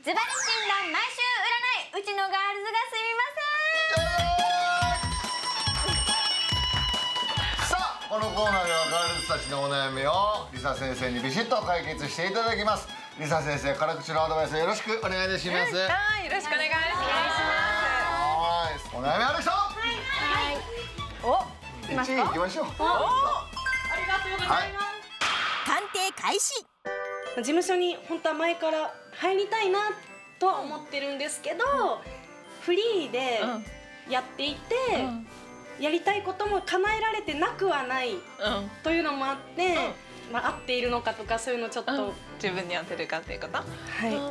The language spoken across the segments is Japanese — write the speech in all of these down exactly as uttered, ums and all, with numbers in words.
ズバリ診断毎週占いうちのガールズがすみません。 さあ、このコーナーではガールズたちのお悩みをリサ先生にビシッと解決していただきます。リサ先生、辛口のアドバイスよろしくお願いいたします。 うん、はい、よろしくお願いします。 はい、お悩みある人。はい。お、いちい行きましょう。お、 ありがとうございます。 鑑定開始。 事務所に本当は前から入りたいなとは思ってるんですけど、フリーでやっていて、やりたいことも叶えられてなくはないというのもあって、まあ合っているのかとかそういうのちょっと自分に合ってるかっていうこと。 はい。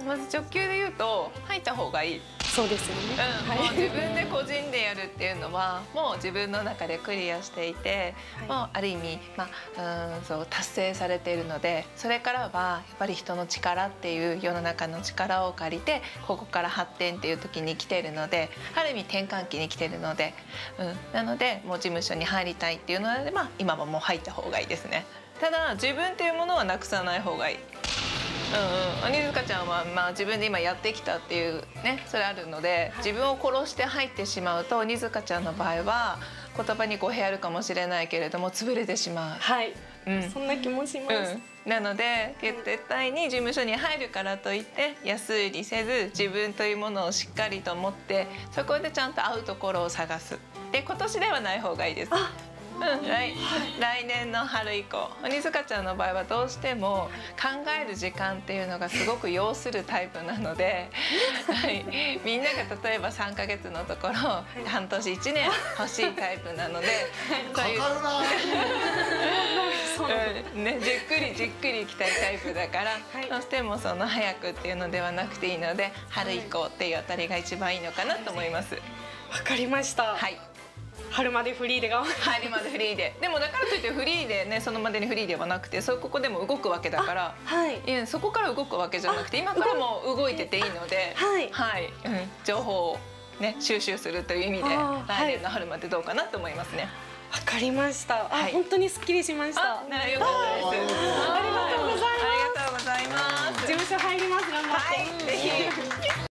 まず直球で言うと入った方がいい。 そうですよね。 うん、もう自分で個人でやるっていうのはもう自分の中でクリアしていて、はい、もうある意味、まあ、うんそう達成されているので、それからはやっぱり人の力っていう世の中の力を借りてここから発展っていう時に来ているので、ある意味転換期に来ているので、うん、なのでもう事務所に入りたいっていうので、まあ、今はもう入った方がいいですね。ただ自分っていうものはなくさない方がいい。うんうん、鬼塚ちゃんは、まあ、自分で今やってきたっていうね、それあるので、自分を殺して入ってしまうと鬼塚ちゃんの場合は言葉に語弊あるかもしれないけれども潰れてしまう。 はい、 うん、 そんな気もします。 うん、なので絶対に事務所に入るからといって安売りせず、自分というものをしっかりと持ってそこでちゃんと合うところを探す。で、今年ではない方がいいです。うん、来, 来年の春以降、鬼塚ちゃんの場合はどうしても考える時間っていうのがすごく要するタイプなので、はい、みんなが例えばさんかげつのところ半年いちねん欲しいタイプなので、 かかるなうん、ね、じっくりじっくりいきたいタイプだから、はい、どうしてもその早くっていうのではなくていいので、春以降っていうあたりが一番いいのかなと思います。 わかりました。はい。春までフリーで頑張って。 春までフリーで。でもだからといってフリーでね、そのまでにフリーではなくて、そここでも動くわけだから、はい、いやそこから動くわけじゃなくて、今からも動いてていいので、はい、はい、うん、情報をね収集するという意味で来年の春までどうかなと思いますね。 わかりました。あ、本当にすっきりしました。 ならよかったです。 ありがとうございます。 ありがとうございます。 事務所入ります。頑張って。 はい、ぜひ。